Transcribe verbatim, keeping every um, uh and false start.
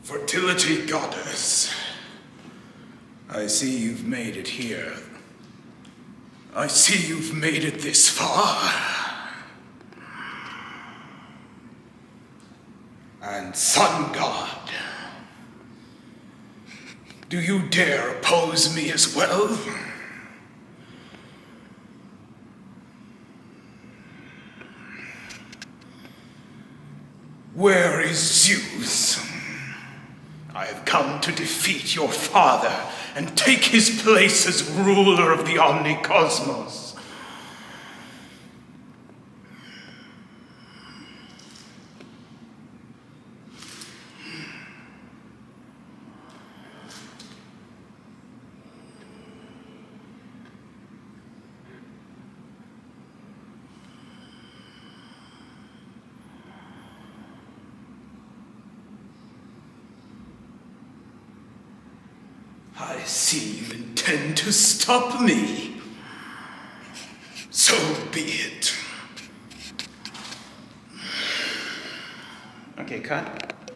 Fertility goddess, I see you've made it here. I see you've made it this far. And sun god, do you dare oppose me as well? Where is Zeus? I have come to defeat your father and take his place as ruler of the omnicosmos. I see you intend to stop me. So be it. Okay, cut.